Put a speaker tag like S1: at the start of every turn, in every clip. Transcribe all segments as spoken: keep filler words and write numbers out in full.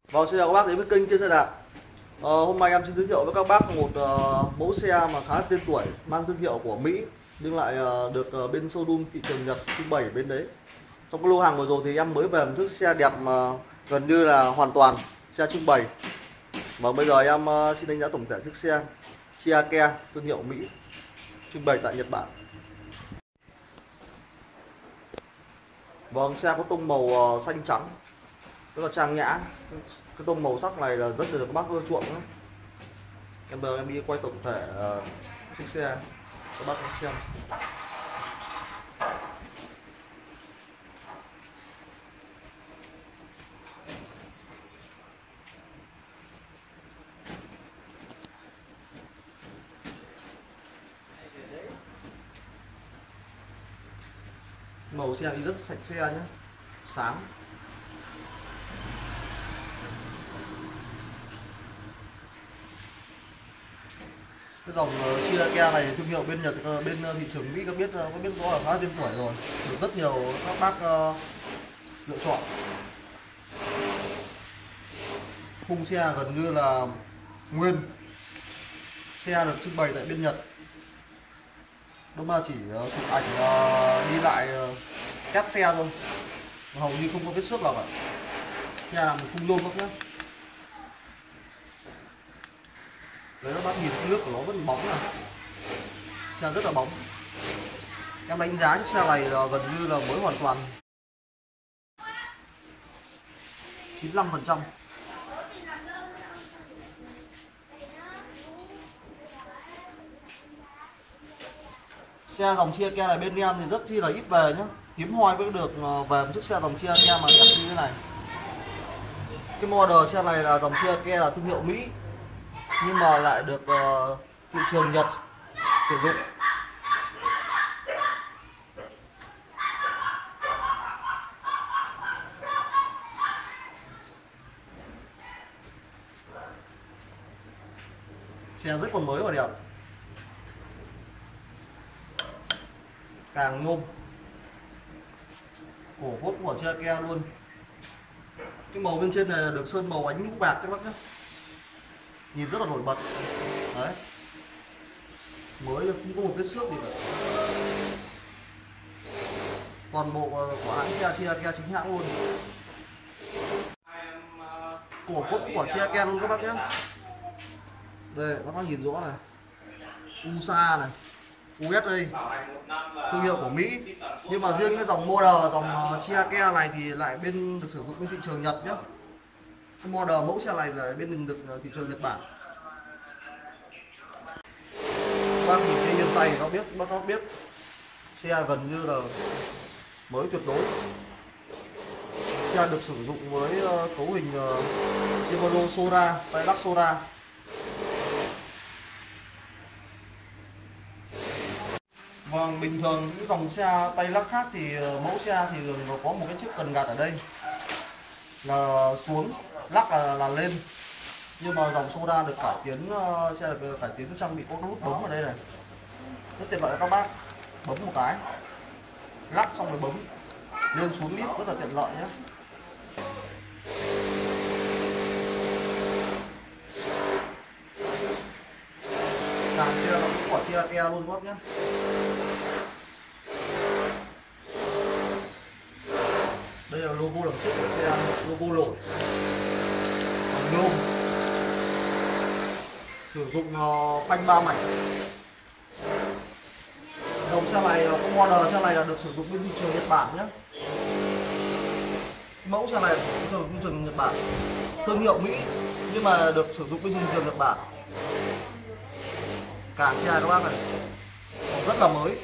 S1: Vâng, xin chào các bác đến với kênh Chơi Xe Đạp. Ờ, hôm nay em xin giới thiệu với các bác một uh, mẫu xe mà khá tên tuổi, mang thương hiệu của Mỹ nhưng lại uh, được uh, bên showroom thị trường Nhật trưng bày bên đấy. Trong cái lô hàng vừa rồi thì em mới về một chiếc xe đẹp mà gần như là hoàn toàn xe trưng bày. Và bây giờ em uh, xin đánh giá tổng thể chiếc xe Chia Ke thương hiệu Mỹ trưng bày tại Nhật Bản. Vâng, xe có tông màu uh, xanh trắng, rất là trang nhã. Cái tông màu sắc này là rất được các bác ưa chuộng đó. Em giờ em đi quay tổng thể uh, chiếc xe các bác xem. Màu xe thì rất sạch xe nhé, sáng. Cái dòng uh, Chia Ke này thương hiệu bên Nhật, uh, bên uh, thị trường Mỹ có biết uh, có biết rõ là khá tên tuổi rồi, được rất nhiều các bác uh, lựa chọn. Khung xe gần như là nguyên, xe được trưng bày tại bên Nhật. Đúng là chỉ uh, chụp ảnh uh, đi lại uh, test xe thôi, hầu như không có vết xước nào cả. Xe làm khung nhôm các nhé. Đấy, các bác nhìn cái nước của nó vẫn bóng này, xe rất là bóng. Em đánh giá chiếc xe này là gần như là mới hoàn toàn, chín mươi lăm phần trăm. Xe dòng Chia Ke này bên em thì rất chi là ít về nhé, hiếm hoi mới được về một chiếc xe dòng Chia Ke mà đẹp như thế này. Cái model xe này là dòng Chia Ke là thương hiệu Mỹ nhưng mà lại được uh, thị trường Nhật sử dụng. Xe rất còn mới và đẹp, càng nhôm, cổ phốt của Chia Ke luôn. Cái màu bên trên này được sơn màu ánh nhũ bạc các bác nhé, nhìn rất là nổi bật. Đấy, mới không có một vết xước gì cả. Toàn bộ của hãng xe Chia Ke chính hãng luôn, cổ phốt của Chia Ke luôn các bác nhé. Đây các bác nhìn rõ này, u ét a này, u ét a thương hiệu của Mỹ, nhưng mà riêng cái dòng model dòng Chia Ke này thì lại bên được sử dụng bên thị trường Nhật nhé. Cái model mẫu xe này là bên mình được thị trường Nhật Bản. Bác nhìn cái yên tay nó biết, bác có biết xe gần như là mới tuyệt đối. Xe được sử dụng với cấu hình Shimano Sora, tay lắc Sora. Vâng, bình thường những dòng xe tay lắc khác thì mẫu xe thì nó có một cái chiếc cần gạt ở đây là xuống, lắc là, là lên. Nhưng mà dòng Sora được cải tiến, xe được cải tiến trang bị có nút bấm ở đây này, rất tiện lợi các bác. Bấm một cái, lắc xong rồi bấm lên xuống lít, rất là tiện lợi nhé. Càng kia là cũng quả Chia Ke luôn các bác nhé. Đây là logo đằng trước của xe, logo nổi bằng nhôm, sử dụng uh, phanh ba mảnh. Dòng xe này, có model xe này là được sử dụng bên thị trường Nhật Bản nhé. Mẫu xe này sử dụng bên thị trường Nhật Bản, thương hiệu Mỹ nhưng mà được sử dụng bên thị trường Nhật Bản. Càng xe các bác này rất là mới.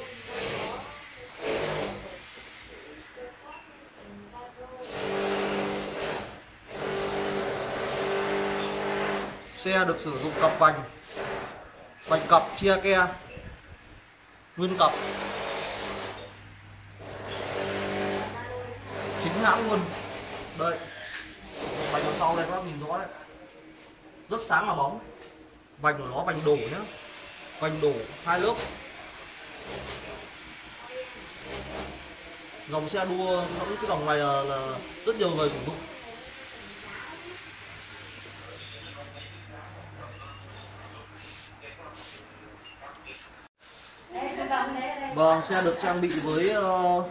S1: Xe được sử dụng cặp vành, vành cặp Chia Ke nguyên cặp, chính hãng luôn. Đây, vành ở sau đây các bác nhìn rõ đấy, rất sáng và bóng. Vành của nó vành đổ nhé, vành đổ hai lớp. Dòng xe đua, cái dòng này là, là rất nhiều người sử dụng. Vâng, xe được trang bị với uh,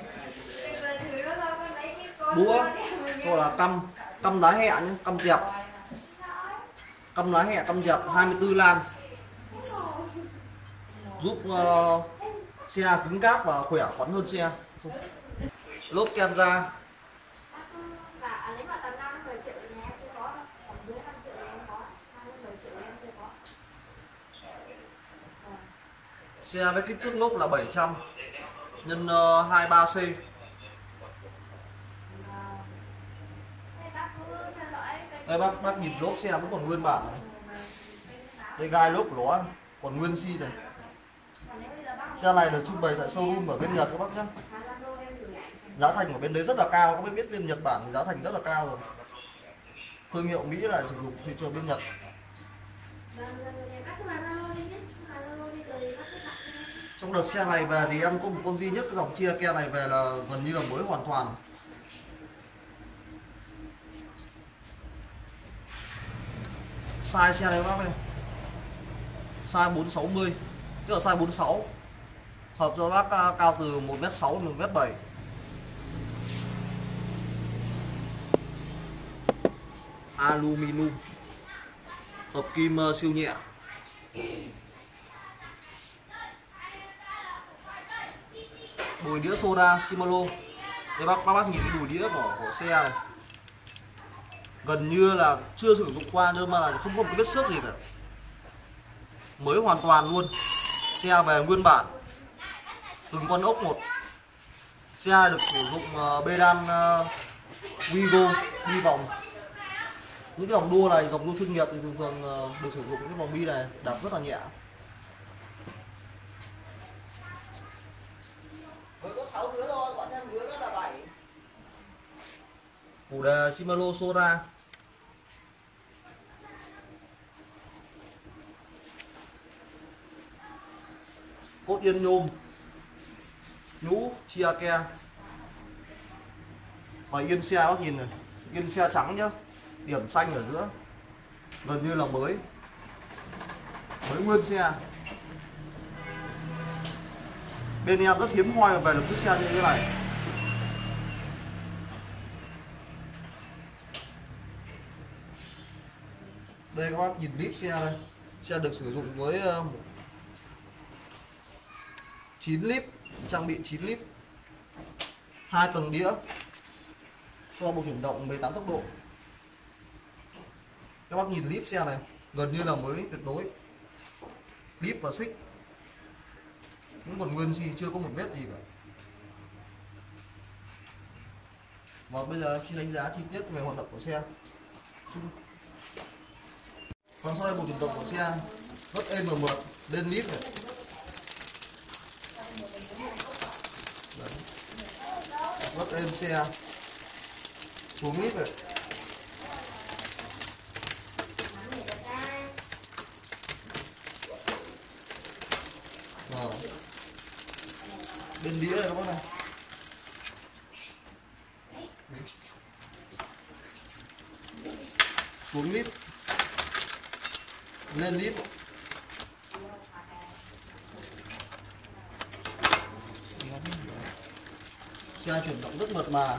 S1: đũa, gọi là căm căm lá hẹ nhé, căm dẹp, căm lá hẹ, căm dẹp hai mươi tư lam, giúp uh, xe cứng cáp và khỏe khoắn hơn xe. Lốp Kenza. Xe với kích thước lốp là bảy trăm nhân hai mươi ba C. Đây bác bác nhìn lốp xe vẫn còn nguyên bản này. Đây gai lốp của nó còn nguyên xi này. Xe này được trưng bày tại showroom ở bên Nhật các bác nhé. Giá thành ở bên đấy rất là cao, các bác biết bên Nhật Bản thì giá thành rất là cao rồi. Thương hiệu Mỹ là sử dụng thị trường bên Nhật. Trong đợt xe này về thì em có một con duy nhất cái dòng chia ke này về là gần như là mới hoàn toàn. Size xe này các bác này, size bốn sáu mươi, tức là size bốn sáu, hợp cho bác cao từ một mét sáu đến một mét bảy. Aluminum, hợp kim siêu nhẹ. Đùi đĩa soda Shimano. Đây bác, bác bác nhìn cái đùi đĩa của, của xe này, gần như là chưa sử dụng qua nhưng mà là không có một cái vết xước gì cả, mới hoàn toàn luôn. Xe về nguyên bản, từng con ốc một. Xe được sử dụng uh, bê đan uh, Wigo bi vòng. Những cái dòng đua này, dòng đua chuyên nghiệp thì thường thường uh, được sử dụng cái vòng bi này, đạp rất là nhẹ. Mới có sáu đứa thôi, bọn thêm đứa nữa là bảy. Chủ đề Shimano Soda. Cốt yên nhôm, nhũ chia ke. Và yên xe bác nhìn này, yên xe trắng nhá, điểm xanh ở giữa, gần như là mới, mới nguyên xe. Bên em rất hiếm hoi về được chiếc xe như thế này. Đây các bác nhìn clip xe đây, xe được sử dụng với chín líp, trang bị chín líp, hai tầng đĩa cho bộ chuyển động mười tám tốc độ. Các bác nhìn líp xe này, gần như là mới tuyệt đối. Líp và xích cũng còn nguyên xi, chưa có một vết gì cả. Và bây giờ xin đánh giá chi tiết về hoạt động của xe. Còn sau đây bộ chuyển động của xe rất êm và mượt, lên líp này. Đấy. Rất êm xe, xuống líp này. Rồi. Bên đĩa này các bác này. Xuống líp, lên líp. Xe chuyển động rất mượt mà.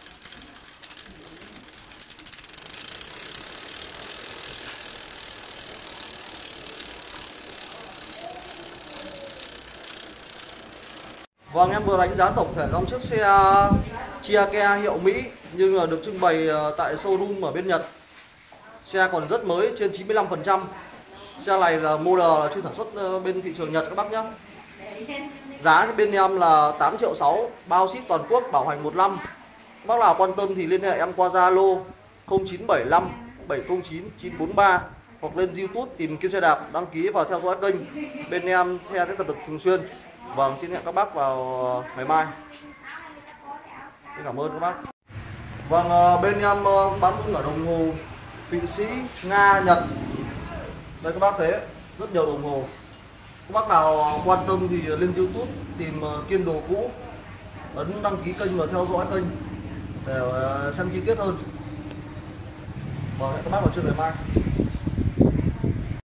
S1: Vâng, em vừa đánh giá tổng thể dòng chiếc xe Chia Ke hiệu Mỹ nhưng là được trưng bày tại showroom ở bên Nhật. Xe còn rất mới, trên chín mươi lăm phần trăm. Xe này là model là chuyên sản xuất bên thị trường Nhật các bác nhé. Giá bên em là tám triệu sáu, bao ship toàn quốc, bảo hành một năm. Bác nào quan tâm thì liên hệ em qua Zalo không chín bảy lăm bảy không chín chín bốn ba hoặc lên YouTube tìm Kiên Xe Đạp, đăng ký và theo dõi kênh. Bên em xe sẽ cập nhật thường xuyên. Vâng, xin hẹn các bác vào ngày mai. Xin cảm ơn các bác. Vâng, bên em bán cũng ở đồng hồ Thụy Sĩ, Nga, Nhật. Đây các bác thấy rất nhiều đồng hồ. Các bác nào quan tâm thì lên YouTube tìm Kiên Đồ Cũ, ấn đăng ký kênh và theo dõi kênh để xem chi tiết hơn. Vâng, hẹn các bác vào trưa ngày mai.